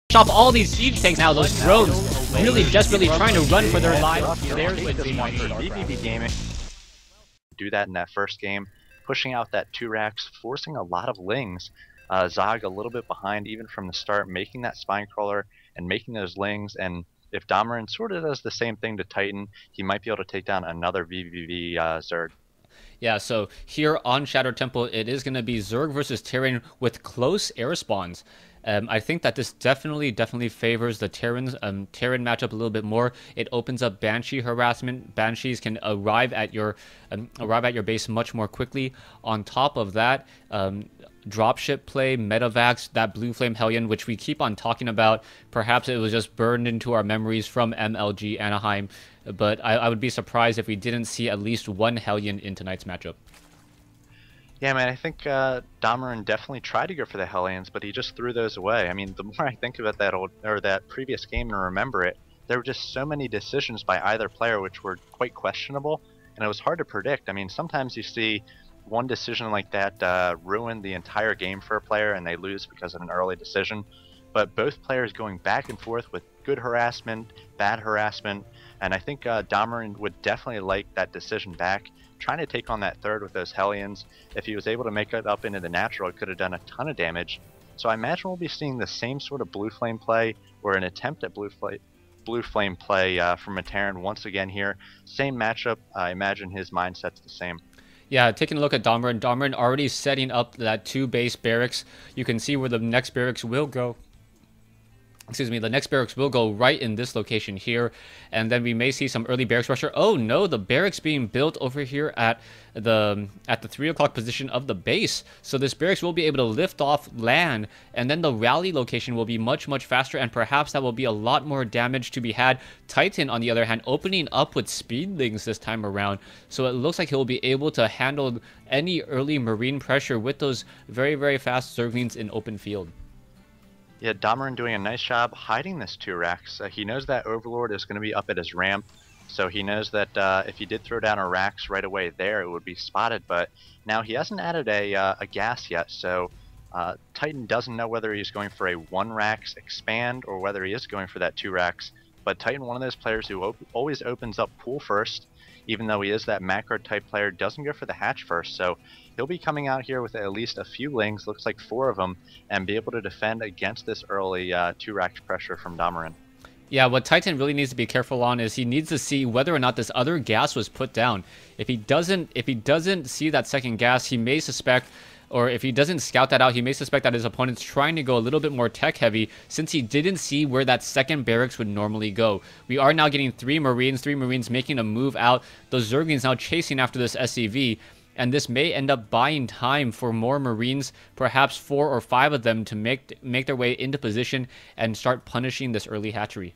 off all these siege tanks now. Those drones really desperately trying to run for their lives. There's with VVV Gaming. Do that in that first game, pushing out that 2 racks, forcing a lot of lings. Zog a little bit behind even from the start, making that spine crawler and making those lings. And if Damarin sort of does the same thing to Titan, he might be able to take down another VVV Zerg. Yeah, so here on Shattered Temple, it is going to be Zerg versus Terran with close air spawns. I think that this definitely favors the Terran matchup a little bit more. It opens up Banshee harassment. Banshees can arrive at your base much more quickly. On top of that, dropship play, Metavax, that Blue Flame Hellion, which we keep on talking about. Perhaps it was just burned into our memories from MLG Anaheim, but I would be surprised if we didn't see at least one Hellion in tonight's matchup. Yeah, man, I think Damarin definitely tried to go for the Hellions, but he just threw those away. I mean, the more I think about that previous game and remember it, there were just so many decisions by either player which were quite questionable, and it was hard to predict. I mean, sometimes you see one decision like that ruin the entire game for a player and they lose because of an early decision, but both players going back and forth with good harassment, bad harassment, and I think Damarin would definitely like that decision back, trying to take on that third with those Hellions. If he was able to make it up into the natural, it could have done a ton of damage. So I imagine we'll be seeing the same sort of Blue Flame play, or an attempt at Blue Flame play from a Terran once again here. Same matchup, I imagine his mindset's the same. Yeah, taking a look at Damarin. Damarin already setting up that 2 base barracks. You can see where the next barracks will go. Excuse me, the next barracks will go right in this location here, and then we may see some early barracks rusher. Oh no, the barracks being built over here at the 3 o'clock position of the base. So this barracks will be able to lift off land, and then the rally location will be much faster, and perhaps that will be a lot more damage to be had. Titan, on the other hand, opening up with speedlings this time around, so it looks like he'll be able to handle any early marine pressure with those very fast Zerglings in open field. Yeah, Damarin doing a nice job hiding this 2 racks. He knows that Overlord is going to be up at his ramp, so he knows that if he did throw down a racks right away there, it would be spotted. But now he hasn't added a gas yet, so Titan doesn't know whether he's going for a 1 racks expand or whether he is going for that 2 racks. But Titan, one of those players who always opens up pool first, even though he is that macro type player, doesn't go for the hatch first. So he'll be coming out here with at least a few lings, looks like 4 of them, and be able to defend against this early 2 racks pressure from Damarin. Yeah, what Titan really needs to be careful on is he needs to see whether or not this other gas was put down. If he doesn't see that second gas, he may suspect, or if he doesn't scout that out, he may suspect that his opponent's trying to go a little bit more tech heavy since he didn't see where that second barracks would normally go. We are now getting 3 Marines making a move out. Those Zerglings now chasing after this SCV. And this may end up buying time for more Marines, perhaps 4 or 5 of them, to make their way into position and start punishing this early hatchery.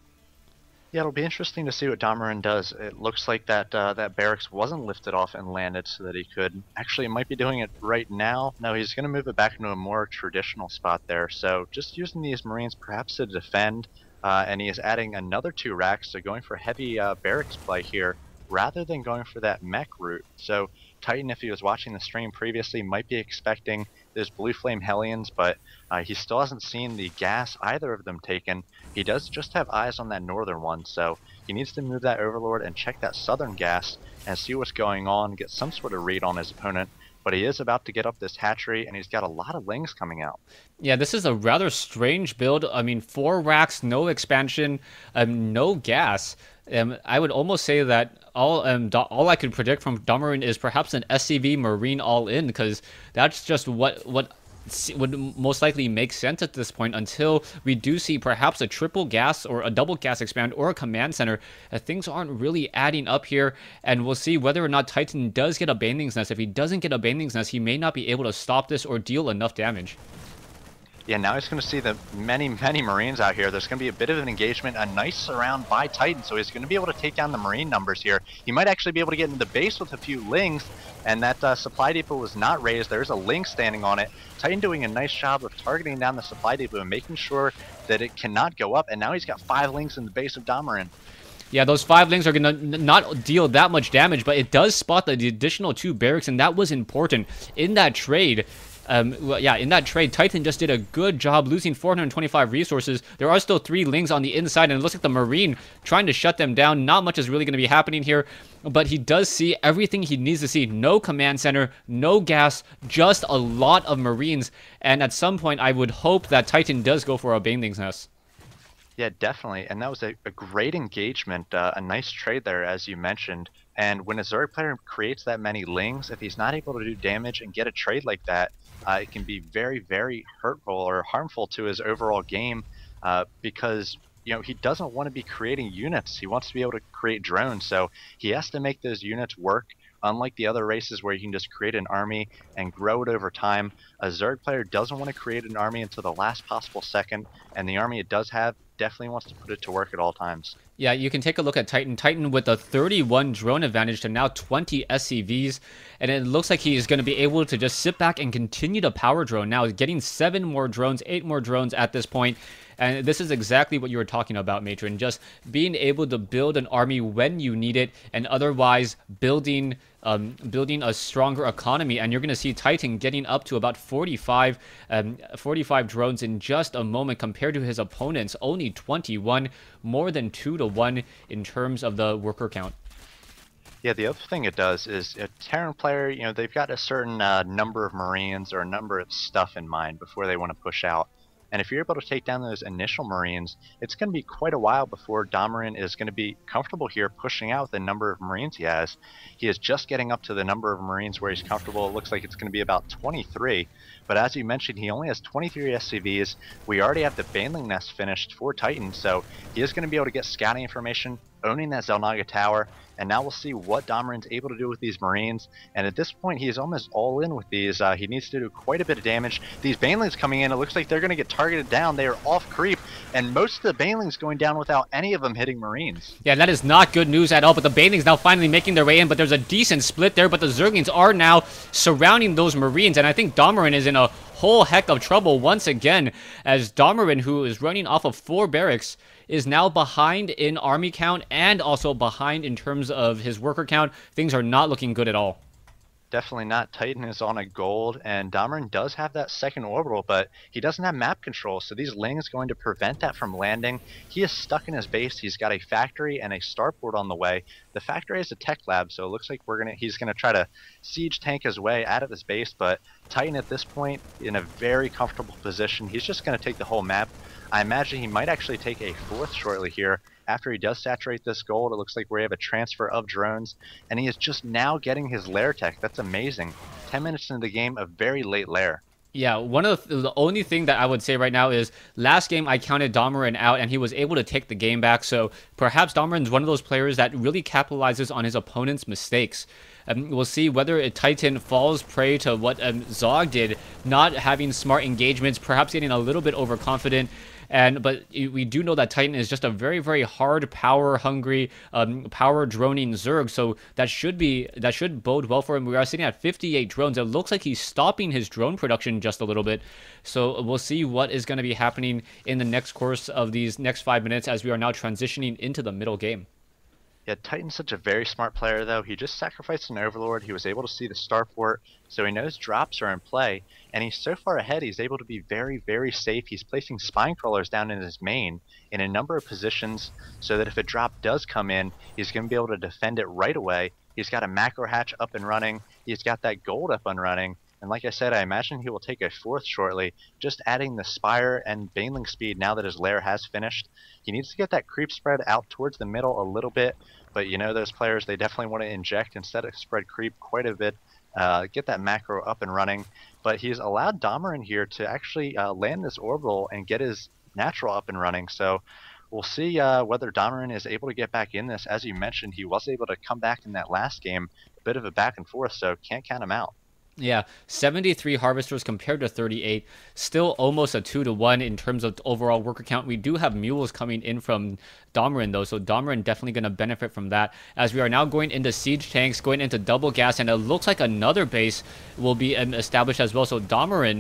Yeah, it'll be interesting to see what Damarin does. It looks like that barracks wasn't lifted off and landed so that he could. Actually, he might be doing it right now. No, he's going to move it back into a more traditional spot there. So just using these Marines perhaps to defend, and he is adding another 2 racks, so going for heavy barracks play here rather than going for that mech route. So Titan, if he was watching the stream previously, might be expecting those Blue Flame Hellions, but he still hasn't seen the gas either of them taken. He does just have eyes on that northern one, so he needs to move that Overlord and check that southern gas and see what's going on, get some sort of read on his opponent. But he is about to get up this hatchery, and he's got a lot of lings coming out. Yeah, this is a rather strange build. I mean, 4 racks, no expansion, no gas. I would almost say that all I could predict from Damarin is perhaps an SCV Marine all-in, because that's just what would most likely make sense at this point until we do see perhaps a triple gas or a double gas expand or a command center. Things aren't really adding up here, and we'll see whether or not Titan does get a Baneling's Nest. If he doesn't get a Baneling's Nest, he may not be able to stop this or deal enough damage. Yeah, now he's going to see the many Marines out here. There's going to be a bit of an engagement, a nice surround by Titan, so he's going to be able to take down the Marine numbers here. He might actually be able to get into the base with a few lings, and that supply depot was not raised. There's a ling standing on it. Titan doing a nice job of targeting down the supply depot and making sure that it cannot go up, and now he's got 5 lings in the base of Damarin. Yeah, those 5 lings are going to not deal that much damage, but it does spot the additional 2 barracks, and that was important in that trade. Well, yeah, in that trade, Titan just did a good job losing 425 resources. There are still 3 Lings on the inside, and it looks like the Marine trying to shut them down. Not much is really going to be happening here, but he does see everything he needs to see. No command center, no gas, just a lot of Marines. And at some point, I would hope that Titan does go for a Baneling's Nest. Yeah, definitely. And that was a great engagement, a nice trade there, as you mentioned. And when a Zerg player creates that many Lings, if he's not able to do damage and get a trade like that, it can be very, very hurtful or harmful to his overall game because he doesn't want to be creating units. He wants to be able to create drones. So he has to make those units work. Unlike the other races where you can just create an army and grow it over time, a Zerg player doesn't want to create an army until the last possible second, and the army it does have definitely wants to put it to work at all times. Yeah, you can take a look at Titan. Titan with a 31 drone advantage to now 20 SCVs, and it looks like he is going to be able to just sit back and continue to power drone. Now, getting 7 more drones, 8 more drones at this point, and this is exactly what you were talking about, Matron. Just being able to build an army when you need it, and otherwise building a stronger economy. And you're going to see Titan getting up to about 45 drones in just a moment compared to his opponents, only 21, more than 2 to 1 in terms of the worker count. Yeah, the other thing it does is a Terran player, they've got a certain number of Marines or a number of stuff in mind before they want to push out. And if you're able to take down those initial Marines, it's going to be quite a while before Domiran is going to be comfortable here pushing out the number of Marines he has. He is just getting up to the number of Marines where he's comfortable. It looks like it's going to be about 23. But as you mentioned, he only has 23 SCVs. We already have the Baneling Nest finished for Titan, so he is going to be able to get scouting information, owning that Xel'Naga Tower, and now we'll see what Domiran's able to do with these Marines. And at this point, he is almost all in with these. He needs to do quite a bit of damage. These Banelings coming in, it looks like they're going to get targeted down. They are off creep, and most of the Banelings going down without any of them hitting Marines. Yeah, that is not good news at all, but the Banelings now finally making their way in, but there's a decent split there, but the Zerglings are now surrounding those Marines, and I think Domiran is in a whole heck of trouble once again, as Domiran, who is running off of 4 barracks, is now behind in army count and also behind in terms of his worker count. Things are not looking good at all. Definitely not. Titan is on a gold, and Domiran does have that second orbital, but he doesn't have map control, so these Lings going to prevent that from landing. He is stuck in his base. He's got a factory and a starport on the way. The factory is a tech lab, so it looks like he's gonna try to siege tank his way out of his base, but Titan at this point in a very comfortable position. He's just gonna take the whole map. I imagine he might actually take a 4th shortly here. After he does saturate this gold, it looks like we have a transfer of drones, and he is just now getting his lair tech. That's amazing. 10 minutes into the game, a very late lair. Yeah, one of the only thing that I would say right now is last game I counted Domiran out and he was able to take the game back. So perhaps Domiran's one of those players that really capitalizes on his opponent's mistakes. We'll see whether Titan falls prey to what Zog did, not having smart engagements, perhaps getting a little bit overconfident. But we do know that Titan is just a very, very hard, power-hungry, power-droning Zerg, so that should bode well for him. We are sitting at 58 drones. It looks like he's stopping his drone production just a little bit, so we'll see what is going to be happening in the next course of these next 5 minutes as we are now transitioning into the middle game. Yeah, Titan's such a very smart player, though. He just sacrificed an Overlord. He was able to see the starport, so he knows drops are in play. And he's so far ahead, he's able to be very, very safe. He's placing spine crawlers down in his main in a number of positions so that if a drop does come in, he's going to be able to defend it right away. He's got a macro hatch up and running. He's got that gold up and running. And like I said, I imagine he will take a 4th shortly, just adding the Spire and Baneling speed now that his lair has finished. He needs to get that creep spread out towards the middle a little bit, but those players, they definitely want to inject instead of spread creep quite a bit, get that macro up and running. But he's allowed Domiran here to actually land this orbital and get his natural up and running. So we'll see whether Domiran is able to get back in this. As you mentioned, he was able to come back in that last game, a bit of a back and forth, so can't count him out. Yeah, 73 harvesters compared to 38. Still almost a 2 to 1 in terms of overall worker count. We do have mules coming in from Domiran, though, so Domiran definitely going to benefit from that. As we are now going into siege tanks, going into double gas, and it looks like another base will be established as well. So Domiran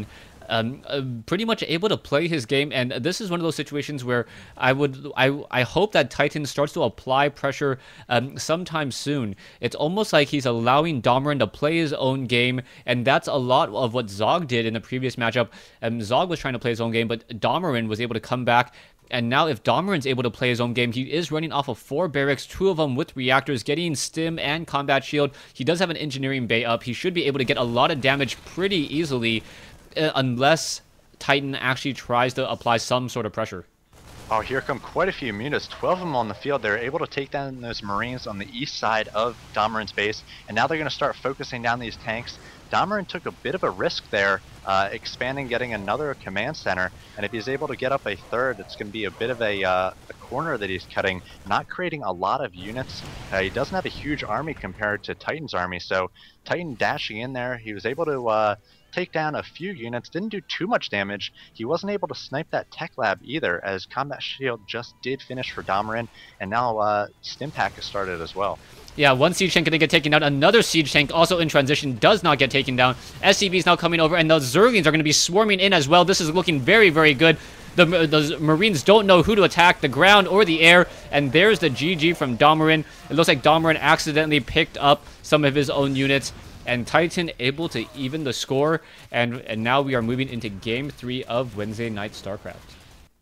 pretty much able to play his game. And this is one of those situations where I hope that Titan starts to apply pressure sometime soon. It's almost like he's allowing Domiran to play his own game, and that's a lot of what Zog did in the previous matchup. Zog was trying to play his own game, but Domiran was able to come back. And now if Domiran's able to play his own game, he is running off of 4 barracks, 2 of them with reactors, getting stim and combat shield. He does have an engineering bay up. He should be able to get a lot of damage pretty easily, unless Titan actually tries to apply some sort of pressure. Oh, here come quite a few mutas, 12 of them on the field. They're able to take down those Marines on the east side of Domiran's base, and now they're going to start focusing down these tanks. Domiran took a bit of a risk there, expanding, getting another command center, and if he's able to get up a third, it's going to be a bit of a corner that he's cutting, not creating a lot of units. He doesn't have a huge army compared to Titan's army, so Titan dashing in there, he was able to take down a few units, didn't do too much damage. He wasn't able to snipe that tech lab either, as combat shield just did finish for Domiran, and now stim pack has started as well. Yeah, one siege tank gonna get taken down. Another siege tank also in transition does not get taken down. SCV is now coming over, and the Zerglings are gonna be swarming in as well. This is looking very, very good. The Marines don't know who to attack, the ground or the air, and there's the GG from Domiran. It looks like Domiran accidentally picked up some of his own units, and Titan able to even the score, and now we are moving into Game 3 of Wednesday Night StarCraft.